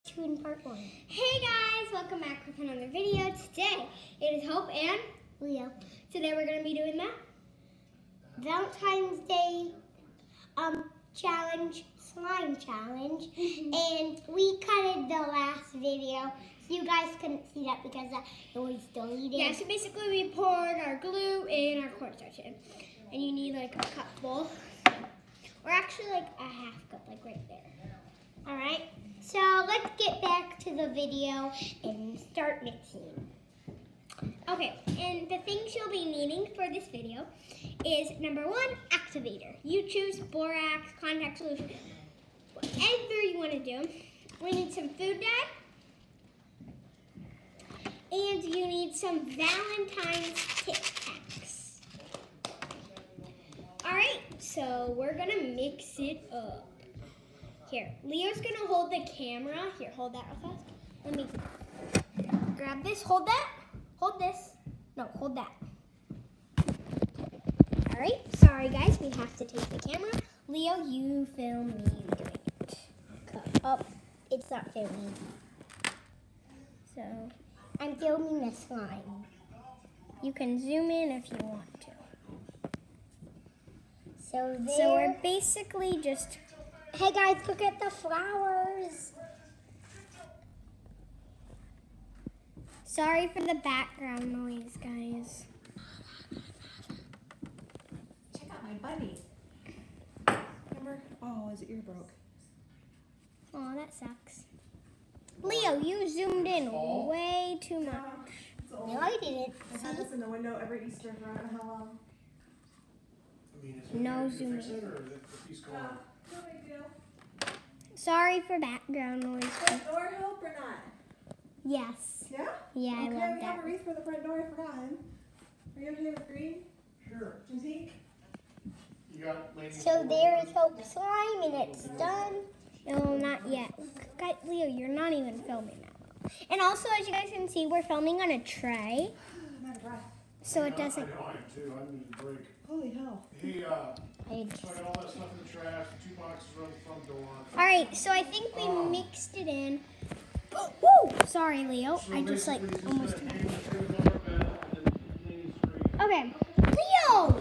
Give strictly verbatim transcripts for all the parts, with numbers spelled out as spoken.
two in part one. Hey guys, welcome back with another video. Today it is Hope and Leo. Today we're going to be doing that Valentine's Day um challenge, slime challenge. And we cutted the last video. So you guys couldn't see that because uh, it was deleted. Yeah, so basically we poured our glue and our cornstarch in. And you need like a cup full. Or actually like a half cup, like right there. Alright, so let's get back to the video and start mixing. Okay, and the things you'll be needing for this video is number one, activator. You choose borax, contact solution, whatever you want to do. We need some food dye. And you need some Valentine's Tic Tacs. Alright, so we're going to mix it up. Here, Leo's going to hold the camera. Here, hold that real fast. Let me grab this. Hold that. Hold this. No, hold that. Alright, sorry guys, we have to take the camera. Leo, you film me doing it. Oh, it's not filming. So, I'm filming the slime. you can zoom in if you want to. So there. So we're basically just... Hey guys, look at the flowers. Sorry for the background noise, guys. Check out my bunny. Remember? Oh, his ear broke. Oh, that sucks. Leo, you zoomed in way too much. No, I didn't. I have this in the window every Easter for I don't know how long. I mean, is it No okay to zooming. fix it, or is it the piece going? No big deal. Sorry for background noise. Front door help or not? Yes. Yeah? Yeah, I okay, love we that. have a wreath for the front door. I forgot him. Are you okay with green? Sure. And pink? You got Lainey. So there is Hope slime and it's done. No, not yet. Guys, Leo, you're not even filming that well. And also, as you guys can see, we're filming on a tray, I'm out of breath. so it I know, doesn't... I know, I am too. I need a break. Holy hell. Hey, uh, I so I got all that stuff in the trash. The two boxes are on the front door. All right, so I think we Um, mixed it in. Woo! Sorry, Leo. So I just like basically, almost... just gonna hang the two on our bed, and then Lainey's free. Okay. Leo!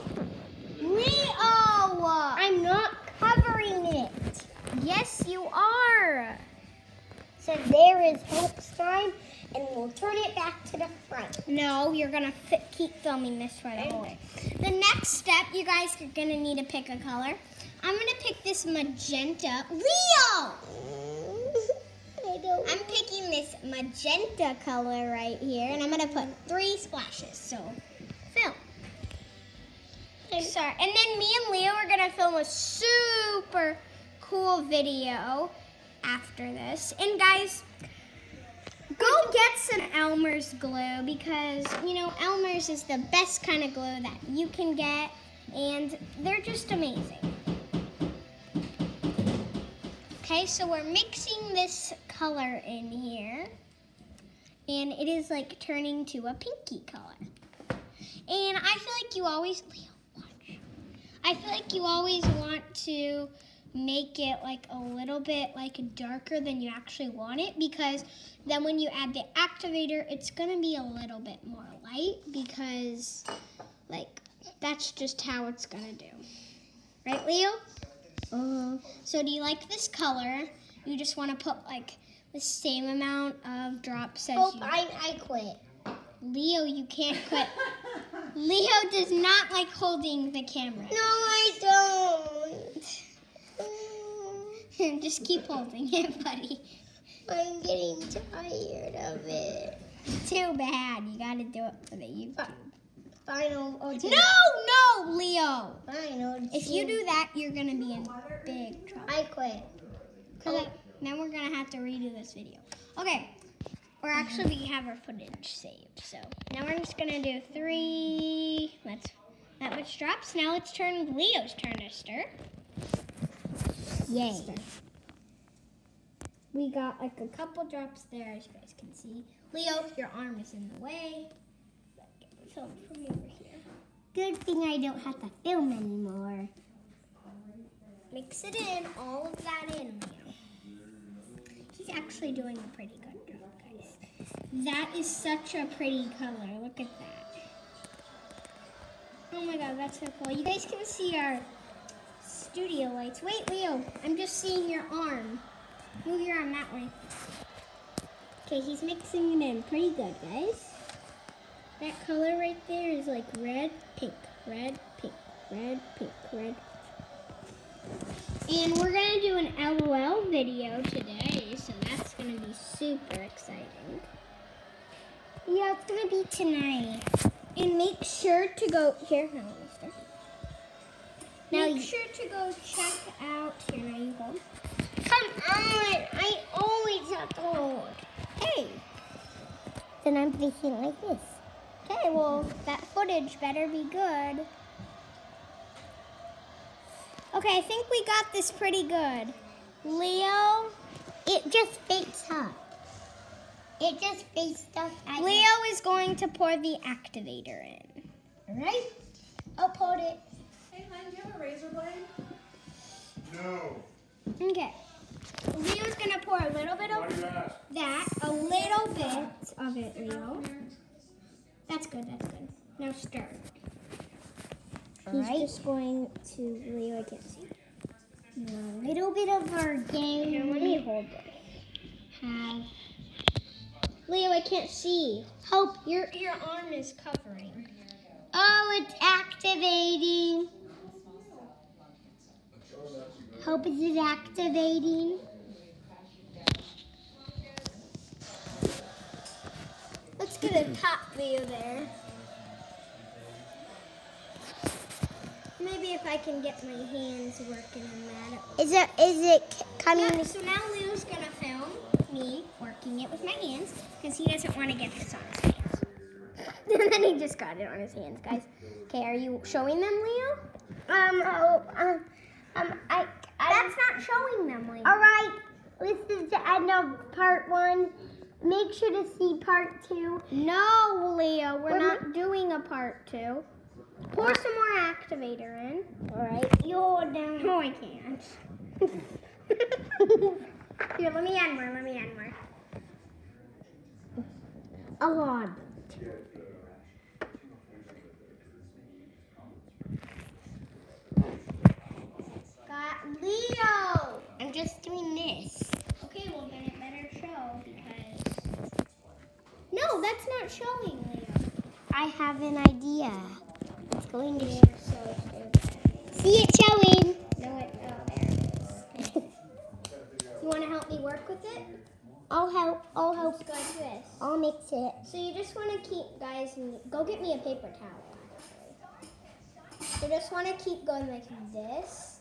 Leo! I'm not covering it. Yes, you are. So there is Hope slime and we'll turn it back to the front. No, you're gonna fi- keep filming this for the whole way. The next step, you guys are gonna need to pick a color. I'm gonna pick this magenta. Leo! I don't. I'm picking this magenta color right here, and I'm gonna put three splashes. So, film. Sorry. And then me and Leo are gonna film a super cool video after this. And guys, go get some Elmer's glue because, you know, Elmer's is the best kind of glue that you can get, and they're just amazing. Okay, so we're mixing this color in here, and it is like turning to a pinky color. And I feel like you always, Leo, watch. I feel like you always want to make it like a little bit like darker than you actually want it, because then when you add the activator, it's gonna be a little bit more light, because like that's just how it's gonna do. Right, Leo? Uh-huh. So do you like this color? You just want to put like the same amount of drops as Hope you. I, I quit. Leo, you can't quit. Leo does not like holding the camera. No, I don't. Just keep holding it, buddy. I'm getting tired of it. Too bad. You got to do it for the YouTube. Final. Oh, No, no, Leo. Final. If you do that, you're gonna be in big trouble. I quit. Cause I, then we're gonna have to redo this video. Okay, or actually we have our footage saved. So now we're just gonna do three. That's that much drops. Now let's turn Leo's turn to stir. Yay. We got like a couple drops there, as you guys can see. Leo, your arm is in the way. Film from over here. Good thing I don't have to film anymore. Mix it in, all of that in, Leo. He's actually doing a pretty good job, guys. That is such a pretty color. Look at that. Oh my god, that's so cool. You guys can see our studio lights. Wait, Leo, I'm just seeing your arm. Move your arm that way. Okay, he's mixing it in pretty good, guys. That color right there is like red, pink, red, pink, red, pink, red. And we're gonna do an L O L video today, so that's gonna be super exciting. Yeah, it's gonna be tonight. And make sure to go here. No, mister. Now make sure to go check out here. Now you go. Come on! I always have to hold. Hey. Then I'm facing like this. Okay, well that footage better be good. Okay, I think we got this pretty good. Leo, It just faced up. It just faced up. I Leo is going to pour the activator in. Alright? I'll pour it. Hey, hon, do you have a razor blade? No. Okay. Leo's gonna pour a little bit Why of do you ask? that, a little bit of it, Leo. That's good, that's good. Now stir. He's Alright. just going to, Leo, I can't see. A little bit of our game. Here, let me hold this. Have. Leo, I can't see. Hope. Your your arm is covering. Oh, it's activating. Hope is it activating? Let's get a top view there. Maybe if I can get my hands working in that. Is it is it coming? Yeah, so now Leo's gonna film me working it with my hands because he doesn't want to get this on his hands. And then he just got it on his hands, guys. Okay, are you showing them, Leo? Um, oh, um, um, I, I. That's not showing them, Leo. All right. This is the end of part one. Make sure to see part two. No, Leo, we're We're not doing a part two. Pour some more activator in. All right. You hold down. No, I can't. Here, let me add more. Let me add more. A lot. Got Leo. I'm just doing this. Okay, well then it better show because. No, that's not showing, Leo. I have an idea. It's going to. You're so stupid. See it showing. No, it. Oh, there it is. You want to help me work with it? I'll help. I'll help. Let's go like this. I'll mix it. So you just want to keep, guys, go get me a paper towel, actually. You just want to keep going like this.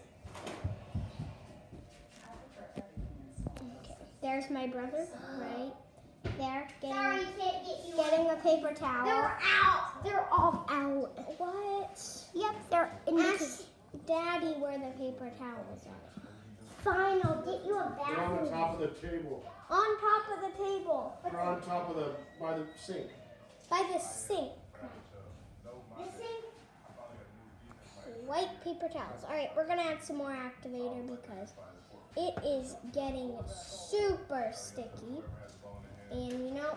Okay, there's my brother, right there, Sorry, getting, can't get you. getting a paper towel. They're out. They're all out. What? Yep, they're in the Ask Daddy where the paper towels are. Fine, I'll get you a They're on the bathroom. top of the table. On top of the table. They're on top of the, by the sink. By the sink. The sink. White paper towels. All right, we're gonna add some more activator because it is getting super sticky. And you know,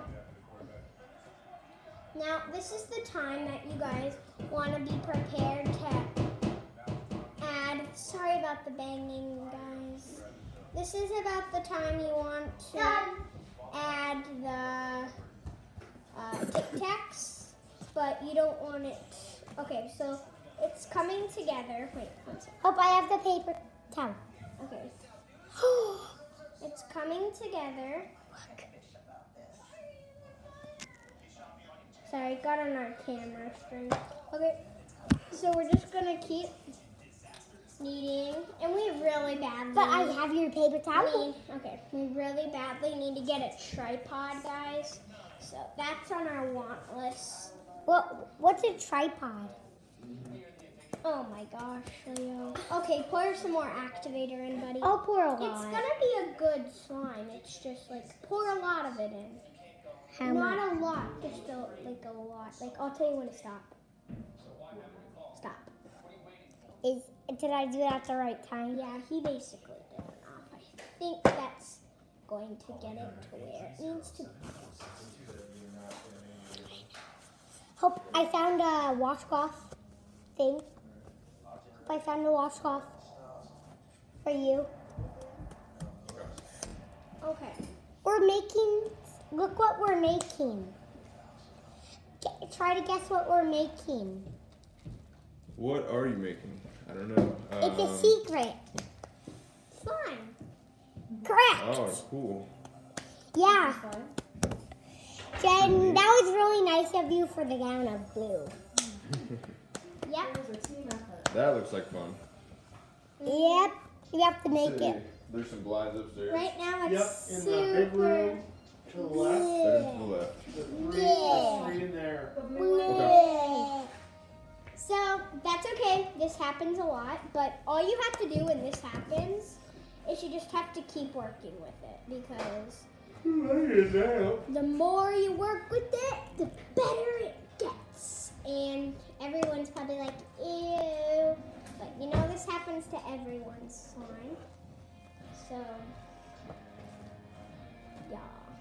now this is the time that you guys want to be prepared to add. Sorry about the banging, guys. This is about the time you want to add the uh, Tic Tacs, but you don't want it. Okay, so it's coming together. Wait, one second. Hope I have the paper towel. Okay. It's coming together. Sorry, got on our camera string. Okay, so we're just gonna keep kneading, and we really badly. But I have your paper towel. need, okay, we really badly need to get a tripod, guys. So that's on our want list. What? What's a tripod? Oh my gosh, Leo. Okay, pour some more activator in, buddy. I'll pour a lot. It's gonna be a good slime. It's just like pour a lot of it in. How Not much? a lot, just a, like a lot. Like I'll tell you when to stop. Stop. Is did I do it at the right time? Yeah, he basically did it off. I think that's going to get it to where it needs to be. Hope I found a washcloth thing. Hope I found a washcloth for you. Okay. We're making, look what we're making. G- try to guess what we're making. What are you making? I don't know. It's a Um, secret. Slime. Correct. Oh, cool. Yeah. Jen, that was really nice of you for the gown of blue. Yep. That looks like fun. Yep. You have to make Hey, it. There's some blinds upstairs. Right now Yep, it's in super. the big room to the left. Better to the left. The three, Yeah. the three in there. Yeah. So that's okay. This happens a lot, but all you have to do when this happens is you just have to keep working with it, because the more you work with it, the better it gets. And everyone's probably like, ew. But you know, this happens to everyone's slime. So, yeah.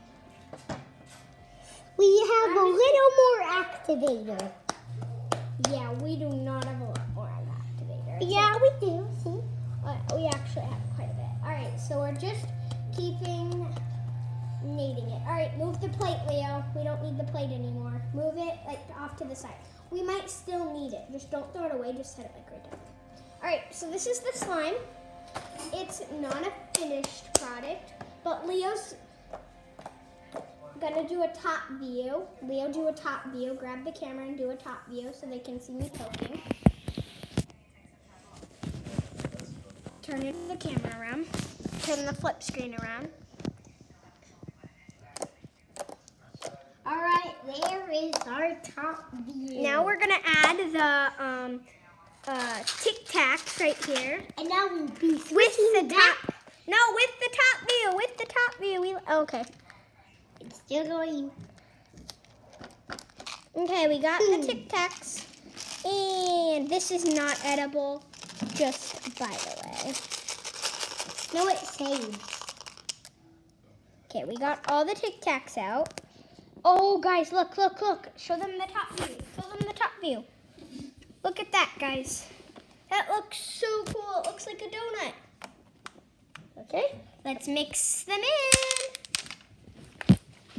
We have a little more activator. Yeah, we do not have a lot more of activator. It's Yeah, we do. See? Uh, we actually have quite a bit. All right, so we're just keeping kneading it. All right, move the plate, Leo. We don't need the plate anymore. Move it like off to the side. We might still need it. Just don't throw it away. Just set it like right down. All right, so this is the slime. It's not a finished product, but Leo's gonna do a top view. Leo, do a top view. Grab the camera and do a top view so they can see me poking. Turn it, the camera around. Turn the flip screen around. All right, there is our top view. Now we're gonna add the um, uh, Tic Tacs right here And now we'll be with switching the back. top. No, with the top view. With the top view. We okay. It's still going. Okay, we got the Hmm. Tic Tacs, and this is not edible. Just by the way. No, it saves. Okay, we got all the Tic Tacs out. Oh, guys, look, look, look. Show them the top view. Show them the top view. Look at that, guys. That looks so cool. It looks like a donut. Okay, let's mix them in.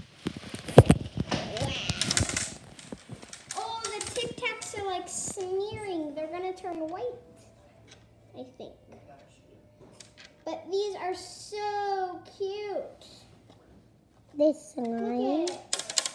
Wow. Oh, the Tic Tacs are like smearing. They're gonna turn white, I think. But these are so cute. This Look slime. at it.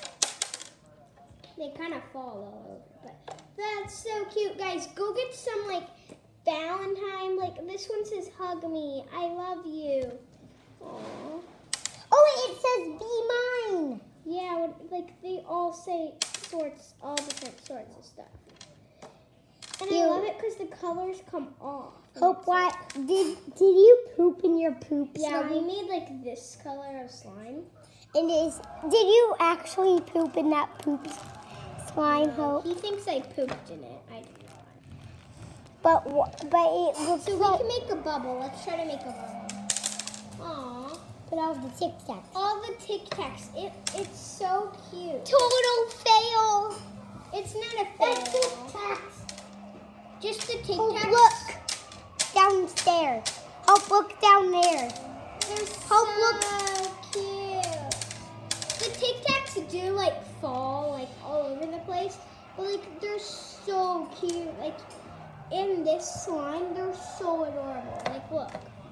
They kind of fall all over, but that's so cute, guys. Go get some like Valentine. Like this one says "Hug me, I love you." Aww. Oh, it says "Be mine." Yeah, what- like they all say sorts, all different sorts of stuff. And I You- love it because the colors come off. And Hope it's what? Did did you poop in your poop Yeah, we slime? made like this color of slime. And is did you actually poop in that poop slime, Hope? He thinks I pooped in it. I did not. But wha- but it looks So we like can make a bubble. Let's try to make a bubble. Aww. but all the Tic Tacs. All the Tic Tacs. It it's so cute. Total fail. It's not a That's Tic fail. Tacs. Just the Tic Oh, Tacs. look downstairs. Hope, look down there. They're Hope, so look. cute. The Tic Tacs do like fall like all over the place, but like they're so cute. Like in this slime, they're so adorable. Like look.